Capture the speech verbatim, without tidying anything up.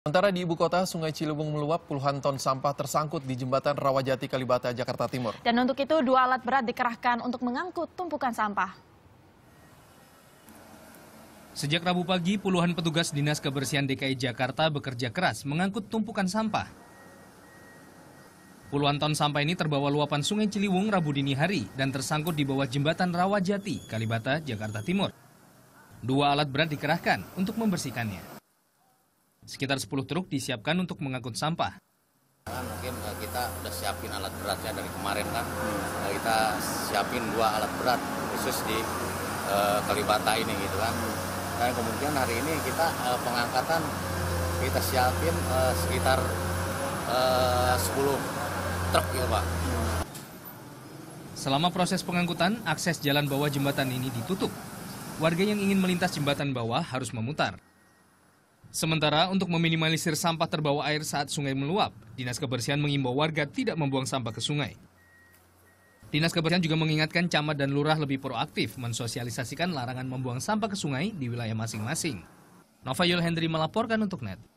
Sementara di ibu kota, Sungai Ciliwung meluap, puluhan ton sampah tersangkut di jembatan Rawajati, Kalibata, Jakarta Timur. Dan untuk itu, dua alat berat dikerahkan untuk mengangkut tumpukan sampah. Sejak Rabu pagi, puluhan petugas Dinas Kebersihan D K I Jakarta bekerja keras mengangkut tumpukan sampah. Puluhan ton sampah ini terbawa luapan Sungai Ciliwung Rabu dini hari dan tersangkut di bawah jembatan Rawajati, Kalibata, Jakarta Timur. Dua alat berat dikerahkan untuk membersihkannya. Sekitar sepuluh truk disiapkan untuk mengangkut sampah. Mungkin kita udah siapin alat beratnya dari kemarin kan. Kita siapin dua alat berat khusus di uh, Kalibata ini gitu kan. Dan kemudian hari ini kita uh, pengangkatan kita siapin uh, sekitar uh, sepuluh truk ya Pak. Selama proses pengangkutan, akses jalan bawah jembatan ini ditutup. Warga yang ingin melintas jembatan bawah harus memutar. Sementara untuk meminimalisir sampah terbawa air saat sungai meluap, Dinas Kebersihan mengimbau warga tidak membuang sampah ke sungai. Dinas Kebersihan juga mengingatkan camat dan lurah lebih proaktif mensosialisasikan larangan membuang sampah ke sungai di wilayah masing-masing. Nova Yul Hendri melaporkan untuk N E T.